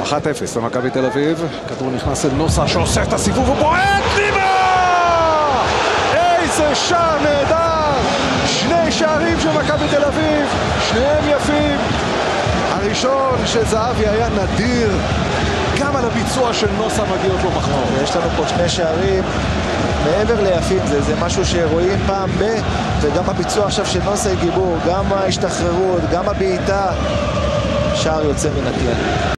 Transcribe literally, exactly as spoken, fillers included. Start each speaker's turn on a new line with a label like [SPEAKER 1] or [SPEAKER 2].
[SPEAKER 1] אחת אפס למכבי תל אביב, כדור נכנס אל נוסה שעושה את הסיבוב ובועט פנימה! איזה שער נהדר! שני שערים של מכבי תל אביב, שניהם יפים. הראשון של זהבי היה נדיר, גם על הביצוע של נוסה מגיעות לו מחמאות.
[SPEAKER 2] יש לנו פה שני שערים מעבר ליפים, זה, זה משהו שרואים פעם ב, וגם הביצוע עכשיו של נוסה גיבור, גם ההשתחררות, גם הבעיטה, שער יוצא מן הכלל.